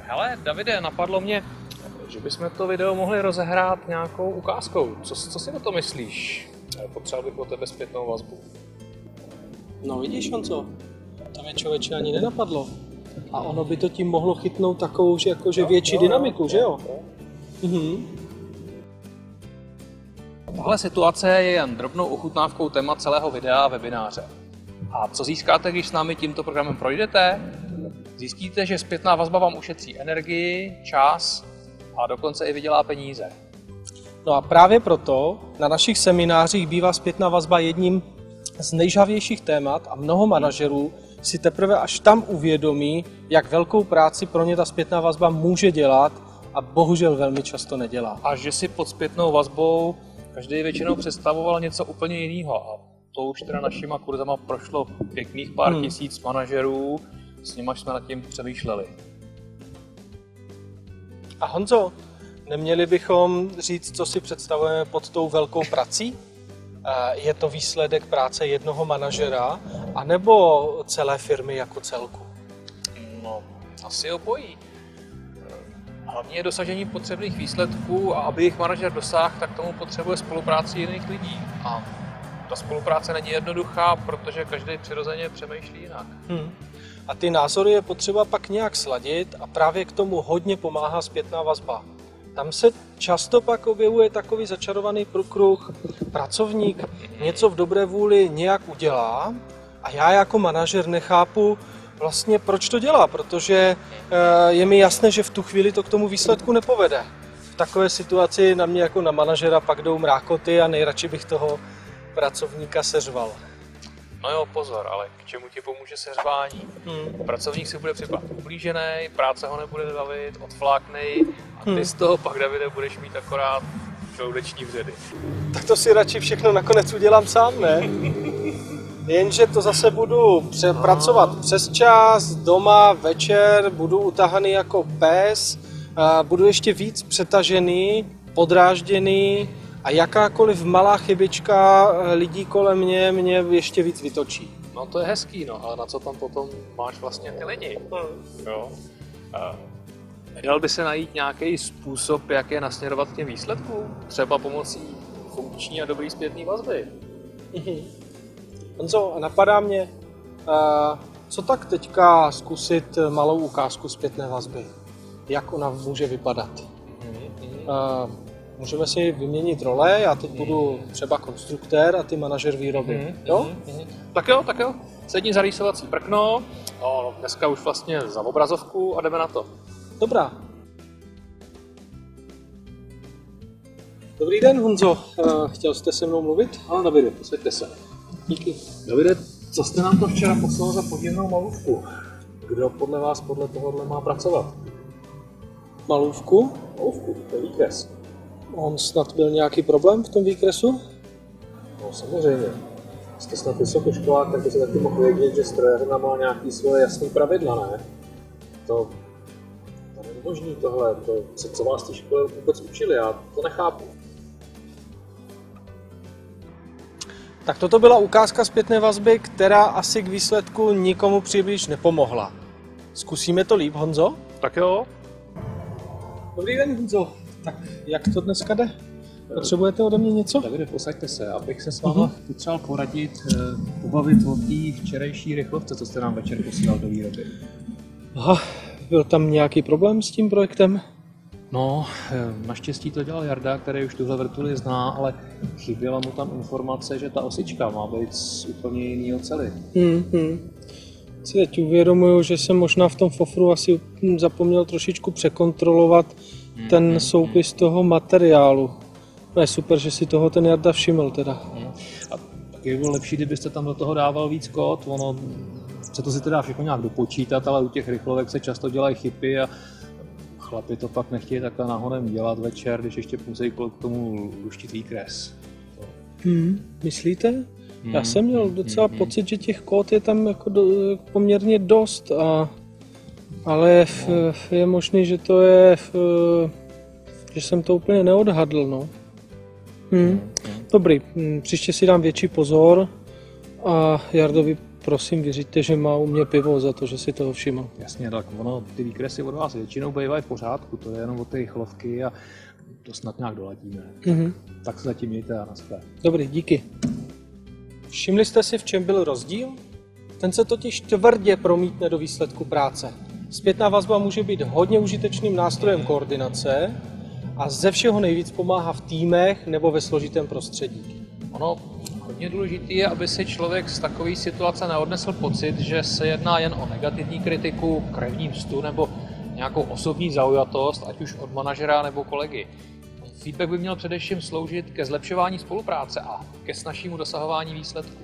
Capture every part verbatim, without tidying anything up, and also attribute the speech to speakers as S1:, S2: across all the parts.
S1: Hele, Davide, napadlo mě, že bychom to video mohli rozehrát nějakou ukázkou. Co, co si o to myslíš? Potřeboval bych po tebe zpětnou vazbu.
S2: No vidíš, Honzo, to mě člověče ani nenapadlo. A ono by to tím mohlo chytnout takovou, že jakože větší jo, dynamiku, jo, že jo? jo. Mhm.
S1: Tahle situace je jen drobnou ochutnávkou téma celého videa a webináře. A co získáte, když s námi tímto programem projdete? Zjistíte, že zpětná vazba vám ušetří energii, čas a dokonce i vydělá peníze.
S2: No a právě proto na našich seminářích bývá zpětná vazba jedním z nejžhavějších témat a mnoho manažerů si teprve až tam uvědomí, jak velkou práci pro ně ta zpětná vazba může dělat a bohužel velmi často nedělá.
S1: A že si pod zpětnou vazbou každý většinou představoval něco úplně jiného. A to už teda našima kurzama prošlo pěkných pár hmm. tisíc manažerů, s nimiž jsme nad tím přemýšleli.
S2: A Honzo, neměli bychom říct, co si představujeme pod tou velkou prací? Je to výsledek práce jednoho manažera, anebo celé firmy jako celku?
S1: No, asi obojí. Hlavně je dosažení potřebných výsledků a aby jich manažer dosáhl, tak tomu potřebuje spolupráci jiných lidí. A ta spolupráce není jednoduchá, protože každý přirozeně přemýšlí jinak. Hmm.
S2: A ty názory je potřeba pak nějak sladit a právě k tomu hodně pomáhá zpětná vazba. Tam se často pak objevuje takový začarovaný průkruh. Pracovník něco v dobré vůli nějak udělá a já jako manažer nechápu vlastně, proč to dělá, protože je mi jasné, že v tu chvíli to k tomu výsledku nepovede. V takové situaci na mě jako na manažera pak jdou mrákoty a nejradši bych toho pracovníka seřval.
S1: No jo, pozor, ale k čemu ti pomůže seřvání? Hmm. Pracovník si bude připadat ublížený, práce ho nebude bavit, odfláknej a ty hmm. z toho pak, Davide, budeš mít akorát žaludeční vředy.
S2: Tak to si radši všechno nakonec udělám sám, ne? Jenže to zase budu pracovat přes čas, doma, večer, budu utahaný jako pes, budu ještě víc přetažený, podrážděný a jakákoliv malá chybička lidí kolem mě mě ještě víc vytočí.
S1: No to je hezký, no, ale na co tam potom máš vlastně ty lidi? Hmm. Jo. Nedal by se najít nějaký způsob, jak je nasměrovat k těm výsledkům? Třeba pomocí funkční a dobrý zpětný vazby.
S2: Mhm. Honzo, napadá mě, co tak teďka zkusit malou ukázku zpětné vazby? Jak ona může vypadat? Mm-hmm. Můžeme si vyměnit role, já teď budu třeba konstruktér a ty manažer výroby. Mm-hmm. Jo?
S1: Mm-hmm. Tak jo, tak jo. Sedni za rýsovací prkno, no, dneska už vlastně za obrazovku a jdeme na to.
S2: Dobrá. Dobrý den, Honzo. Chtěl jste se mnou mluvit?
S1: Ano, Davide, posaďte se.
S2: Díky.
S1: Davide, co jste nám to včera poslal za podivnou malůvku? Kdo podle vás podle tohohle má pracovat?
S2: Malůvku?
S1: Malůvku, to je výkres.
S2: On snad byl nějaký problém v tom výkresu?
S1: No samozřejmě. Jste snad vysokoškolák, tak by se taky mohl vědět, že strojařina má nějaký svoje jasné pravidla, ne? To, to není možný tohle, to, co, co vás ty školy vůbec učili, já to nechápu.
S2: Tak toto byla ukázka zpětné vazby, která asi k výsledku nikomu příliš nepomohla. Zkusíme to líp, Honzo?
S1: Tak jo.
S2: Dobrý den, Honzo. Tak jak to dneska jde? Potřebujete ode mě něco?
S1: Davide, posaďte se, abych se s vámi uh-huh. potřeboval poradit, pobavit o té včerejší rychlovce, co jste nám večer posílal do výroby.
S2: Aha, byl tam nějaký problém s tím projektem?
S1: No, naštěstí to dělal Jarda, který už tuhle vrtuli zná, ale chyběla mu tam informace, že ta osička má být z úplně jiný oceli.
S2: Mm-hmm. Si teď uvědomuju, že jsem možná v tom fofru asi zapomněl trošičku překontrolovat mm-hmm. ten soupis toho materiálu. No je super, že si toho ten Jarda všiml teda.
S1: Mm. A taky by bylo lepší, kdybyste tam do toho dával víc kód, ono se to si teda všechno nějak dopočítat, ale u těch rychlovek se často dělají chyby a chlapi to pak nechtějí takhle nahonem dělat večer, když ještě musí k tomu luštit výkres.
S2: Hmm, myslíte? Hmm. Já jsem měl docela hmm. pocit, že těch kód je tam jako do, poměrně dost, a, ale f, f, je možný, že to je, f, že jsem to úplně neodhadl. No. Hmm. Dobrý, příště si dám větší pozor a Jardovi prosím vyřiďte, že má u mě pivo za to, že si toho všiml.
S1: Jasně, tak ono, ty výkresy od vás většinou bývají v pořádku, to je jenom od té chlovky a to snad nějak doladíme.
S2: Mhm.
S1: Tak se zatím mějte a naschle.
S2: Dobrý, díky. Všimli jste si, v čem byl rozdíl? Ten se totiž tvrdě promítne do výsledku práce. Zpětná vazba může být hodně užitečným nástrojem koordinace a ze všeho nejvíc pomáhá v týmech nebo ve složitém prostředí.
S1: Ono hodně důležité je, aby si člověk z takové situace neodnesl pocit, že se jedná jen o negativní kritiku, krevní mstu nebo nějakou osobní zaujatost, ať už od manažera nebo kolegy. Feedback by měl především sloužit ke zlepšování spolupráce a ke snazšímu dosahování výsledků.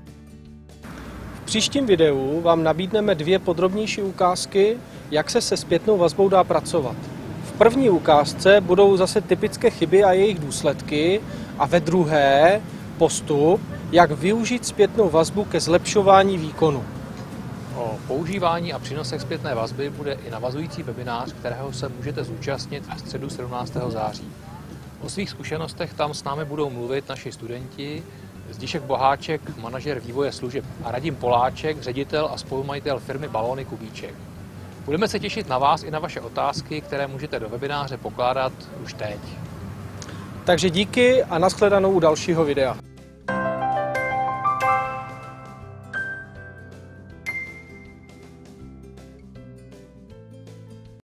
S2: V příštím videu vám nabídneme dvě podrobnější ukázky, jak se se zpětnou vazbou dá pracovat. V první ukázce budou zase typické chyby a jejich důsledky a ve druhé postup, jak využít zpětnou vazbu ke zlepšování výkonu.
S1: O používání a přínosech zpětné vazby bude i navazující webinář, kterého se můžete zúčastnit v středu sedmnáctého září. O svých zkušenostech tam s námi budou mluvit naši studenti, Zdišek Boháček, manažer vývoje služeb, a Radim Poláček, ředitel a spolumajitel firmy Balóny Kubíček. Budeme se těšit na vás i na vaše otázky, které můžete do webináře pokládat už teď.
S2: Takže díky a nashledanou u dalšího videa.